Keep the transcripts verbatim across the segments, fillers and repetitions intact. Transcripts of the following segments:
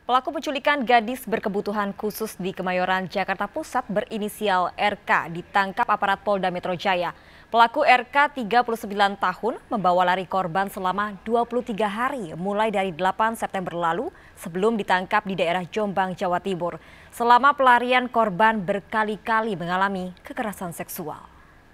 Pelaku penculikan gadis berkebutuhan khusus di Kemayoran, Jakarta Pusat berinisial R K ditangkap aparat Polda Metro Jaya. Pelaku R K tiga puluh sembilan tahun membawa lari korban selama dua puluh tiga hari mulai dari delapan September lalu sebelum ditangkap di daerah Jombang, Jawa Timur. Selama pelarian korban berkali-kali mengalami kekerasan seksual.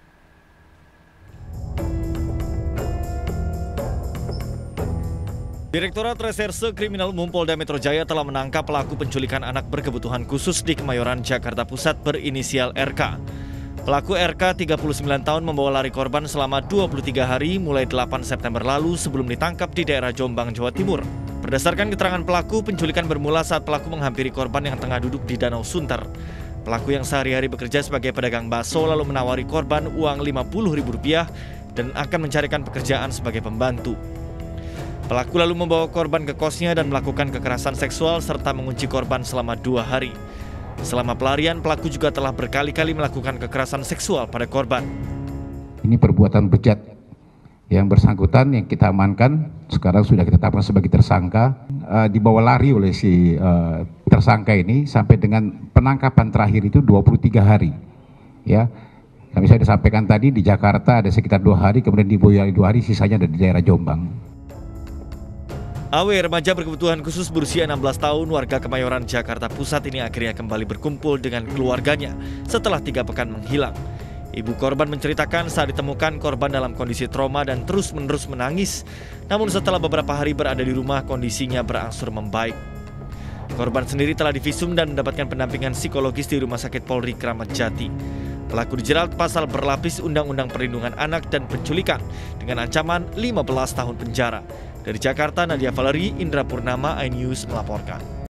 Direktorat Reserse Kriminal Umum Polda Metro Jaya telah menangkap pelaku penculikan anak berkebutuhan khusus di Kemayoran, Jakarta Pusat berinisial R K. Pelaku R K tiga puluh sembilan tahun membawa lari korban selama dua puluh tiga hari mulai delapan September lalu sebelum ditangkap di daerah Jombang, Jawa Timur. Berdasarkan keterangan pelaku, penculikan bermula saat pelaku menghampiri korban yang tengah duduk di Danau Sunter. Pelaku yang sehari-hari bekerja sebagai pedagang bakso lalu menawari korban uang lima puluh ribu rupiah dan akan mencarikan pekerjaan sebagai pembantu. Pelaku lalu membawa korban ke kosnya dan melakukan kekerasan seksual serta mengunci korban selama dua hari. Selama pelarian, pelaku juga telah berkali-kali melakukan kekerasan seksual pada korban. Ini perbuatan bejat yang bersangkutan yang kita amankan, sekarang sudah kita tetapkan sebagai tersangka, uh, dibawa lari oleh si uh, tersangka ini sampai dengan penangkapan terakhir itu dua puluh tiga hari. Ya, yang bisa disampaikan tadi di Jakarta ada sekitar dua hari, kemudian di Boyolali dua hari, sisanya ada di daerah Jombang. A W, remaja berkebutuhan khusus berusia enam belas tahun warga Kemayoran, Jakarta Pusat ini akhirnya kembali berkumpul dengan keluarganya setelah tiga pekan menghilang. Ibu korban menceritakan saat ditemukan korban dalam kondisi trauma dan terus-menerus menangis. Namun setelah beberapa hari berada di rumah, kondisinya berangsur membaik. Korban sendiri telah divisum dan mendapatkan pendampingan psikologis di Rumah Sakit Polri Kramat Jati. Pelaku dijerat pasal berlapis Undang-Undang Perlindungan Anak dan Penculikan dengan ancaman lima belas tahun penjara. Dari Jakarta, Nadia Valerie, Indra Purnama, iNews melaporkan.